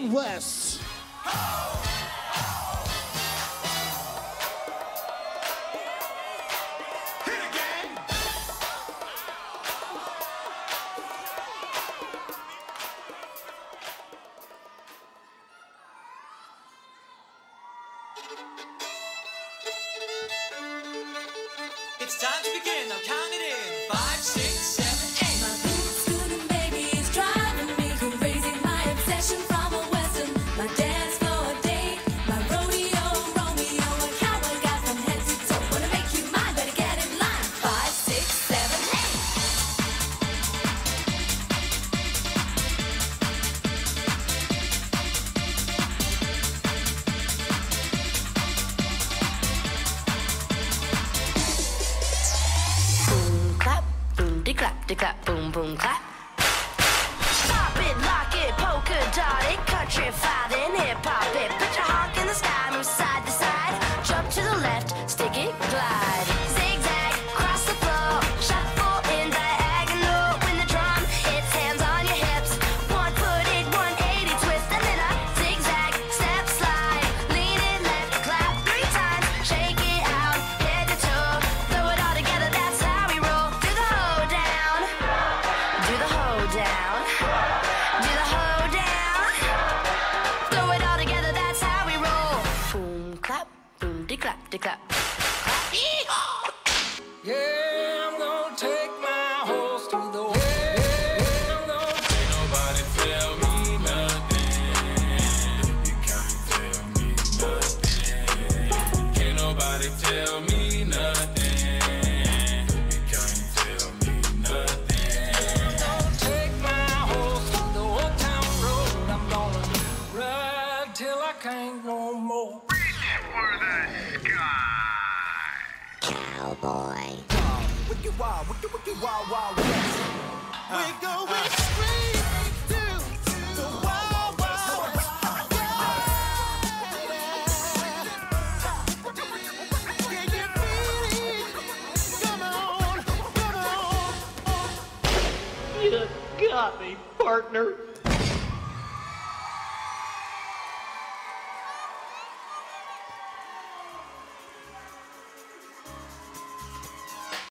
West. It's time to begin. I'm counting in 5, 6, 7, 8. My boot scooter baby is driving me crazy. My obsession from a western. My dance floor date. My rodeo Romeo. A cowboy guy from head to toe. Wanna make you mine? Better get in line. 5, 6, 7, 8. Boom, clap, boom, de clap, boom, boom, clap. Stop it, lock it, polka dot it, country fighting, hip hop it. Put your honk in the sky, move side to side. Jump to the left, stick it, glide. Zigzag, cross the floor, shuffle in diagonal. When the drum hits, hands on your hips. One foot it, 180 twist, and then a zigzag, step slide. Lean it left, clap 3 times, shake it out, head to toe. Throw it all together, that's how we roll. Do the hoe down, do the hoe down, do the hoe down. Throw it all together, that's how we roll. Boom, clap, boom, de clap, clap. Yeehaw! Yeah, I'm gonna take my horse to the way. Can't nobody tell me nothing. You can't tell me nothing. Can't nobody tell me nothing. You can't tell me nothing. I'm gonna take my horse to the old town road. I'm gonna ride till I can't no more. For the sky. Cowboy. Wicked wild, wicked wild, wild west. We're going straight to the wild, wild west. Can you feel it? Come on, come on. You got me, partner.